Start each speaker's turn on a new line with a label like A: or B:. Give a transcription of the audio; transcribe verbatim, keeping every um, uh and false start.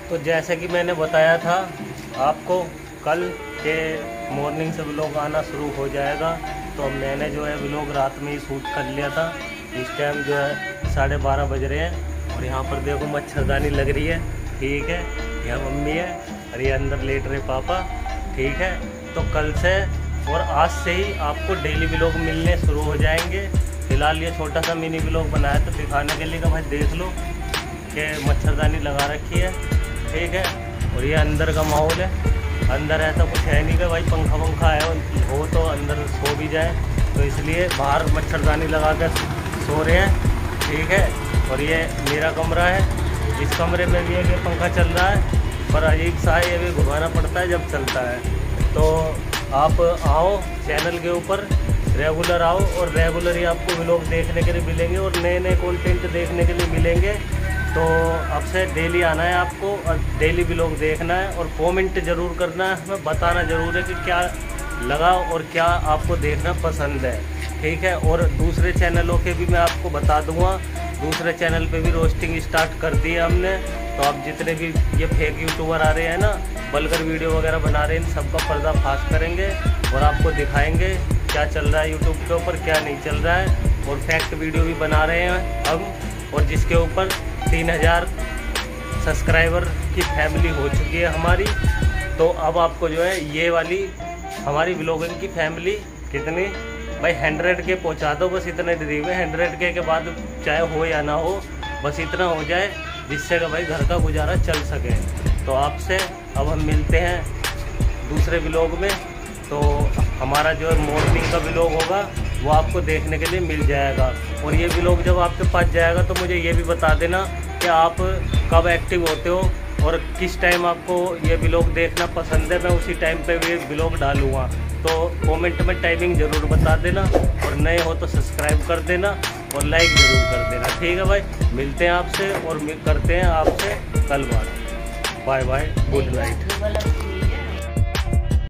A: तो जैसे कि मैंने बताया था आपको, कल के मॉर्निंग से व्लॉग आना शुरू हो जाएगा। तो मैंने जो है व्लॉग रात में ही शूट कर लिया था। इस टाइम जो है साढ़े बारह बज रहे हैं और यहाँ पर देखो मच्छरदानी लग रही है, ठीक है। यहाँ मम्मी है और ये अंदर लेट रहे पापा, ठीक है। तो कल से और आज से ही आपको डेली व्लॉग मिलने शुरू हो जाएंगे। फिलहाल ये छोटा सा मिनी व्लॉग बनाया तो दिखाने के लिए कि भाई देख लो कि मच्छरदानी लगा रखी है, ठीक है। और ये अंदर का माहौल है, अंदर ऐसा कुछ है नहीं कि भाई पंखा पंखा है हो तो अंदर सो भी जाए, तो इसलिए बाहर मच्छरदानी लगा कर सो रहे हैं, ठीक है। और ये मेरा कमरा है, इस कमरे में भी है पंखा चल रहा है, पर अजीब सा है, ये भी घुमाना पड़ता है जब चलता है। तो आप आओ चैनल के ऊपर, रेगुलर आओ और रेगुलर ही आपको व्लॉग देखने के लिए मिलेंगे और नए नए कंटेंट देखने के लिए मिलेंगे। तो अब से डेली आना है आपको और डेली व्लॉग देखना है और कमेंट ज़रूर करना है, हमें बताना ज़रूर है कि क्या लगा और क्या आपको देखना पसंद है, ठीक है। और दूसरे चैनलों के भी मैं आपको बता दूंगा, दूसरे चैनल पे भी रोस्टिंग स्टार्ट कर दी है हमने। तो आप जितने भी ये फेक यूट्यूबर आ रहे हैं ना, बलकर वीडियो वगैरह बना रहे हैं, इन सबका पर्दाफाश करेंगे और आपको दिखाएंगे क्या चल रहा है यूट्यूब के ऊपर, क्या नहीं चल रहा है। और फैक्ट वीडियो भी बना रहे हैं हम, और जिसके ऊपर तीन हज़ार सब्सक्राइबर की फैमिली हो चुकी है हमारी। तो अब आपको जो है ये वाली हमारी व्लॉगिंग की फैमिली कितनी भाई हंड्रेड के पहुँचा दो, बस इतने ड्रीम है। हंड्रेड के के बाद चाहे हो या ना हो, बस इतना हो जाए जिससे कि भाई घर का गुजारा चल सके। तो आपसे अब हम मिलते हैं दूसरे व्लॉग में। तो हमारा जो मॉर्निंग का व्लॉग होगा वो आपको देखने के लिए मिल जाएगा। और ये व्लॉग जब आपके पास जाएगा तो मुझे ये भी बता देना कि आप कब एक्टिव होते हो और किस टाइम आपको ये व्लॉग देखना पसंद है, मैं उसी टाइम पे भी व्लॉग डालूँगा। तो कमेंट में टाइमिंग ज़रूर बता देना और नए हो तो सब्सक्राइब कर देना और लाइक ज़रूर कर देना, ठीक है भाई। मिलते हैं आपसे और करते हैं आपसे कल बात। Bye bye, good night.